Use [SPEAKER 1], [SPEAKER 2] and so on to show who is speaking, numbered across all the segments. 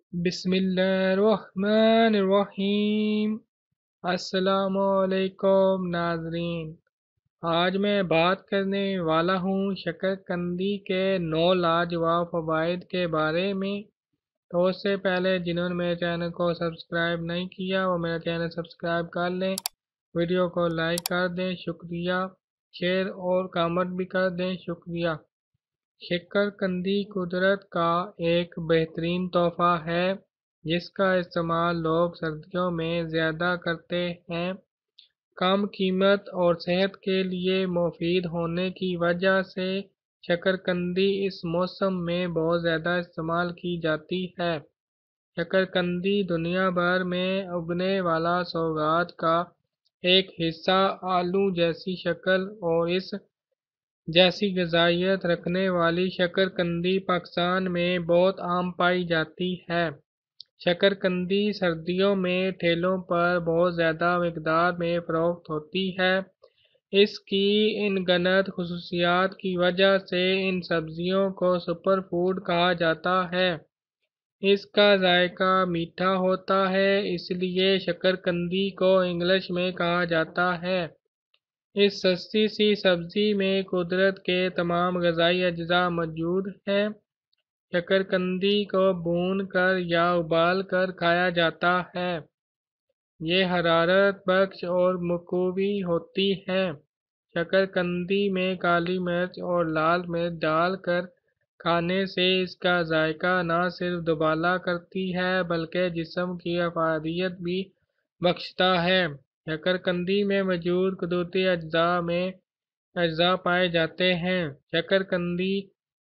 [SPEAKER 1] بسم اللہ الرحمن الرحیم۔ السلام علیکم ناظرین، آج میں بات کرنے والا ہوں شکرقندی کے 9 لاجواب فوائد کے بارے میں۔ تو اس سے پہلے جنہوں نے میرے چینل کو سبسکرائب نہیں کیا وہ میرا چینل سبسکرائب کر لیں، ویڈیو کو لائک کر دیں، شکریہ، شیئر اور کامنٹ بھی کر دیں، شکریہ۔ شکرقندی قدرت کا ایک بہترین تحفہ ہے جس کا استعمال لوگ سردیوں میں زیادہ کرتے ہیں۔ کم قیمت اور صحت کے لیے مفید ہونے کی وجہ سے شکرقندی اس موسم میں بہت زیادہ استعمال کی جاتی ہے۔ شکرقندی دنیا بھر میں اگنے والا سوگات کا ایک حصہ آلو جیسی شکل اور اس جیسی غذائیت رکھنے والی شکرقندی پاکستان میں بہت عام پائی جاتی ہے۔ شکرقندی سردیوں میں ٹھیلوں پر بہت زیادہ مقدار میں فروخت ہوتی ہے۔ اس کی ان گنت خصوصیات کی وجہ سے ان سبزیوں کو سپر فوڈ کہا جاتا ہے۔ اس کا ذائقہ میٹھا ہوتا ہے، اس لیے شکرقندی کو انگلش میں کہا جاتا ہے۔ اس سستی سی سبزی میں قدرت کے تمام غذائی اجزاء موجود ہیں۔ شکرقندی کو بھون کر یا ابال کر کھایا جاتا ہے۔ یہ حرارت بخش اور مقوی ہوتی ہے۔ شکرقندی میں کالی مرچ اور لال مرچ ڈال کر کھانے سے اس کا ذائقہ نہ صرف دوبالا کرتی ہے بلکہ جسم کی افادیت بھی بخشتا ہے۔ شکرقندی میں موجود قدرتی اجزاء پائے جاتے ہیں۔ شکرقندی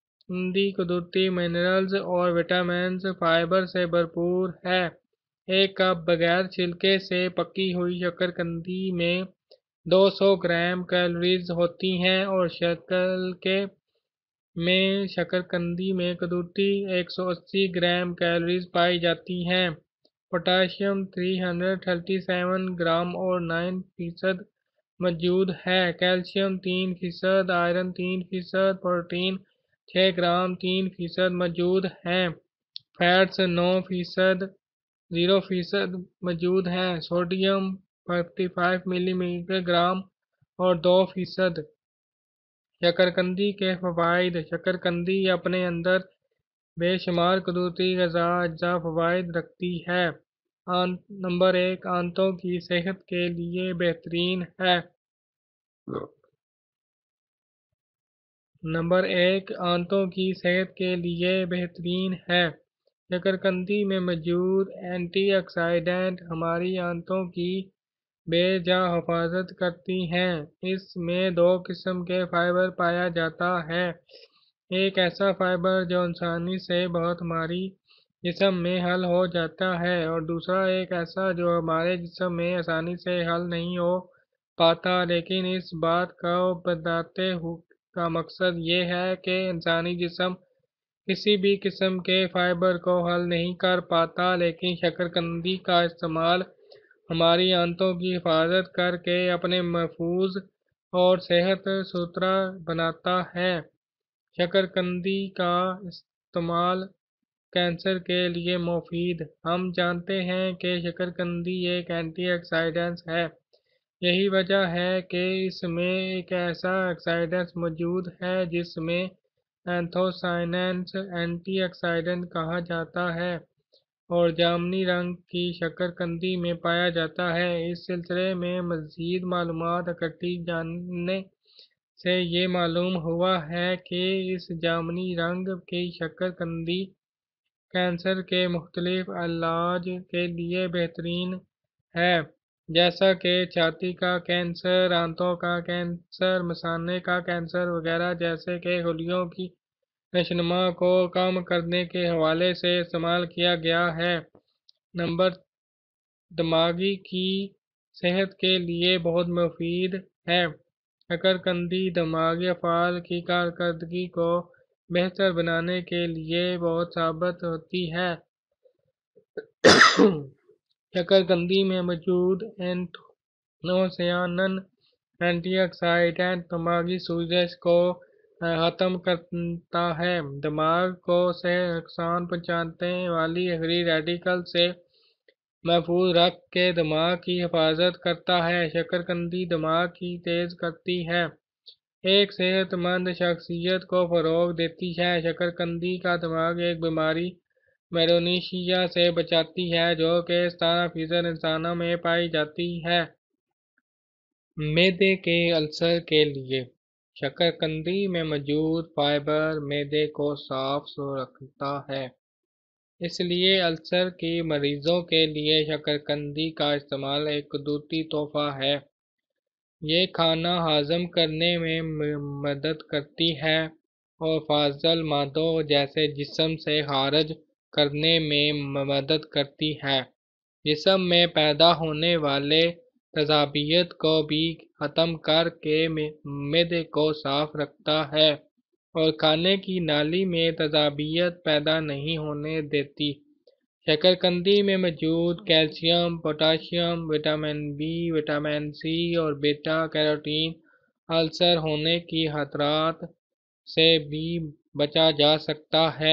[SPEAKER 1] قدرتی منرلز اور وٹامنز فائبر سے بھرپور ہے۔ ایک کپ بغیر چھلکے سے پکی ہوئی شکرقندی میں 200 گرام کیلوریز ہوتی ہیں اور شکرقندی میں قدرتی 180 گرام کیلوریز پائی جاتی ہیں۔ پوٹاشیم 337 گرام اور 9% موجود ہے۔ کیلشیم 3%، آئرن 3%، پروٹین 6 گرام 3% موجود ہیں۔ فیٹس 0% موجود ہیں۔ سوڈیم 55 ملی گرام اور 2%۔ شکرقندی کے فوائد۔ شکرقندی اپنے اندر بے شمار قدرتی اجزاء فوائد رکھتی ہے۔ نمبر 1، آنتوں کی صحت کے لیے بہترین ہے۔ نمبر 1، آنتوں کی صحت کے لیے بہترین ہے۔ شکرقندی میں موجود اینٹی آکسیڈنٹ ہماری آنتوں کی بے جا حفاظت کرتی ہیں۔ اس میں 2 قسم کے فائبر پایا جاتا ہے۔ ایک ایسا فائبر جو آسانی سے بہت ہماری جسم میں حل ہو جاتا ہے اور دوسرا ایک ایسا جو ہمارے جسم میں آسانی سے حل نہیں ہو پاتا، لیکن اس بات کو بتاتے کا مقصد یہ ہے کہ انسانی جسم کسی بھی قسم کے فائبر کو حل نہیں کر پاتا، لیکن شکرقندی کا استعمال ہماری آنتوں کی حفاظت کر کے اپنے محفوظ اور صحت ستھرا بناتا ہے۔ شکرقندی کا استعمال کینسر کے لیے مفید۔ ہم جانتے ہیں کہ شکرقندی ایک اینٹی آکسیڈنٹ ہے۔ یہی وجہ ہے کہ اس میں ایک ایسا آکسیڈنٹ موجود ہے جس میں اینتھوسائننز اینٹی آکسیڈنٹ کہا جاتا ہے اور جامنی رنگ کی شکرقندی میں پایا جاتا ہے۔ اس سلسلے میں مزید معلومات اکٹھی جاننے سے یہ معلوم ہوا ہے کہ اس جامنی رنگ کی شکرقندی کینسر کے مختلف علاج کے لیے بہترین ہے، جیسا کہ چھاتی کا کینسر، آنتوں کا کینسر، مثانے کا کینسر وغیرہ، جیسے کہ خلیوں کی نشوونما کو کم کرنے کے حوالے سے استعمال کیا گیا ہے۔ نمبر دماغی کی صحت کے لیے بہت مفید ہے۔ شکرقندی دماغی افعال کی کارکردگی کو بہتر بنانے کے لیے بہت ثابت ہوتی ہے۔ شکرقندی میں موجود اینتھوسیانن اینٹی آکسیڈنٹ دماغی سوزش کو ختم کرتا ہے، دماغ کو سے نقصان پہنچانے والی فری ریڈیکل سے محفوظ رکھ کے دماغ کی حفاظت کرتا ہے۔ شکرقندی دماغ کی تیز کرتی ہے، ایک صحت مند شخصیت کو فروغ دیتی ہے۔ شکرقندی کا دماغ ایک بیماری میلینوشیا سے بچاتی ہے جو کہ 17% انسانوں میں پائی جاتی ہے۔ معدے کے السر کے لیے شکرقندی میں موجود فائبر معدے کو صاف رکھتا ہے، اس لیے السر کے مریضوں کے لیے شکرقندی کا استعمال ایک قدرتی تحفہ ہے۔ یہ کھانا ہضم کرنے میں مدد کرتی ہے اور فاضل مادوں جیسے جسم سے خارج کرنے میں مدد کرتی ہے۔ جسم میں پیدا ہونے والے تیزابیت کو بھی ختم کر کے معدے کو صاف رکھتا ہے اور کھانے کی نالی میں تیزابیت پیدا نہیں ہونے دیتی۔ شکرقندی میں موجود calcium, potassium, vitamin B, vitamin C اور بیٹا کیروٹین السر ہونے کی خطرات سے بھی بچا جا سکتا ہے۔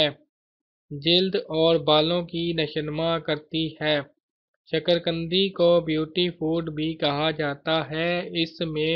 [SPEAKER 1] جلد اور بالوں کی نشوونما کرتی ہے۔ شکرقندی کو بیوٹی فوڈ بھی کہا جاتا ہے۔ اس میں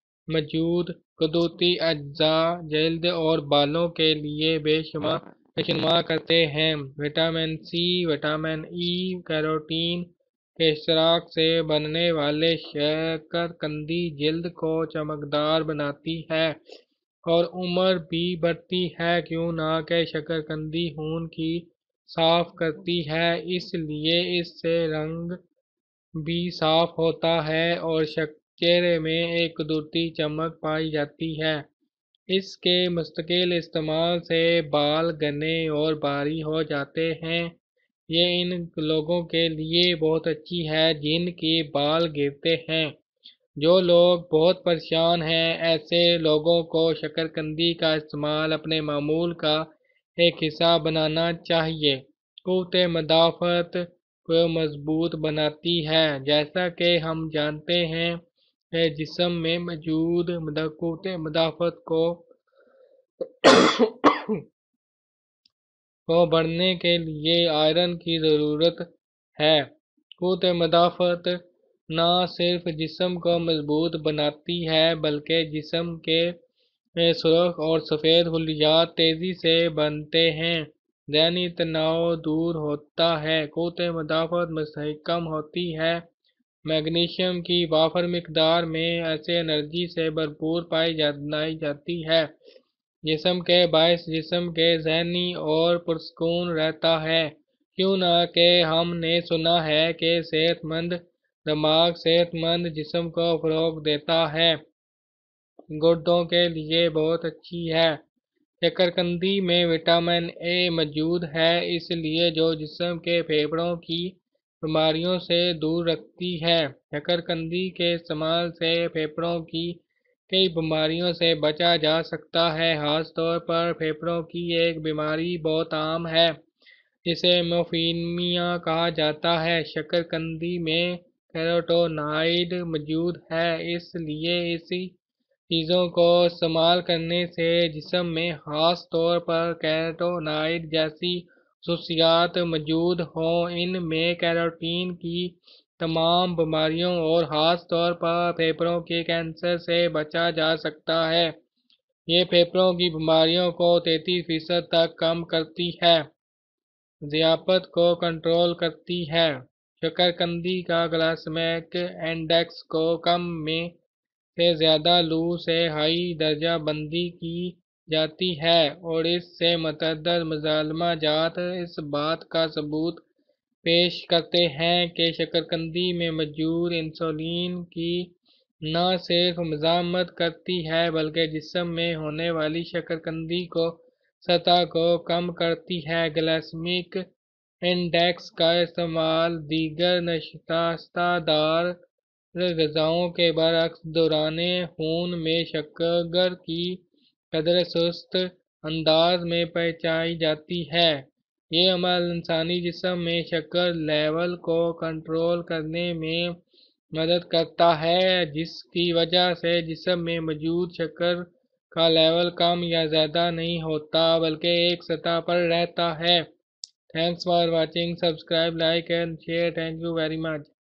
[SPEAKER 1] موجود قدرتی اجزاء جلد اور بالوں کے لیے بے شمار نشوونما کرتے ہیں۔ Vitamin C, vitamin E, carotene کے اشتراک سے بننے والی شکرقندی جلد کو چمکدار بناتی ہے اور عمر بھی بڑھتی ہے، کیوں نہ کہ شکرقندی خون کی صاف کرتی ہے، اس لیے اس سے رنگ بھی صاف ہوتا ہے اور چہرے میں ایک قدرتی چمک پائی جاتی ہے۔ اس کے مستقل استعمال سے بال گھنے اور بھاری ہو جاتے ہیں۔ یہ ان لوگوں کے لیے بہت اچھی ہے جن کے بال گرتے ہیں۔ جو لوگ بہت پریشان ہیں، ایسے لوگوں کو شکرقندی کا استعمال اپنے معمول کا ایک حصہ بنانا چاہیے۔ قوت مدافعت کو مضبوط بناتی ہے۔ جیسا کہ ہم جانتے ہیں کہ جسم میں موجود قوت مدافعت کو بڑھانے کے لیے آئرن کی ضرورت ہے۔ قوت مدافعت نہ صرف جسم کو مضبوط بناتی ہے بلکہ جسم کے سرخ اور سفید خلیات تیزی سے بنتے ہیں، ذہنی تناؤ دور ہوتا ہے، قوت مدافعت مستحکم ہوتی ہے۔ میگنیشیم کی وافر مقدار میں ایسے انرجی سے بھرپور پائی جاتی ہے، جسم کے باعث جسم کے ذہنی اور پرسکون رہتا ہے، کیوں نہ کہ ہم نے سنا ہے کہ صحت مند دماغ صحت مند جسم کو فروغ دیتا ہے۔ گردوں کے لیے بہت اچھی ہے۔ شکرقندی میں وٹامن اے موجود ہے، اس لیے جو جسم کے پھیپھڑوں کی بیماریوں سے دور رکھتی ہے۔ شکرقندی کے استعمال سے پھیپھڑوں کی کئی بیماریوں سے بچا جا سکتا ہے، خاص طور پر پھیپھڑوں کی ایک بیماری بہت عام ہے جسے ایمفیسیمیا کہا جاتا ہے۔ شکرقندی میں کیروٹینوائڈ موجود ہے، اس لیے ایسی چیزوں کو استعمال کرنے سے جسم میں خاص طور پر کیروٹینوائڈ جیسی خصوصیات موجود ہوں۔ ان میں کیروٹین کی تمام بیماریوں اور خاص طور پر پھیپھڑوں کے کینسر سے بچا جا سکتا ہے۔ یہ پھیپھڑوں کی بیماریوں کو 33% تک کم کرتی ہے۔ ذیابیطس کو کنٹرول کرتی ہے۔ شکرقندی کا گلائسیمک انڈیکس کو کم میں سے زیادہ لو سے ہائی درجہ بندی کی جاتی ہے اور اس سے متعدد مظالمہ جات اس بات کا ثبوت پیش کرتے ہیں کہ شکرقندی میں موجود انسولین کی نہ صرف مزاحمت کرتی ہے بلکہ جسم میں ہونے والی شکرقندی کو سطح کو کم کرتی ہے۔ گلائسیمک انڈیکس کا استعمال دیگر نشستہ دار غذاؤں کے برعکس دوران خون میں شکر کی قدر سست انداز میں پہنچائی جاتی ہے۔ یہ عمل انسانی جسم میں شکر لیول کو کنٹرول کرنے میں مدد کرتا ہے، جس کی وجہ سے جسم میں موجود شکر کا لیول کم یا زیادہ نہیں ہوتا بلکہ ایک سطح پر رہتا ہے۔ Thanks for watching, subscribe, like and share. Thank you very much.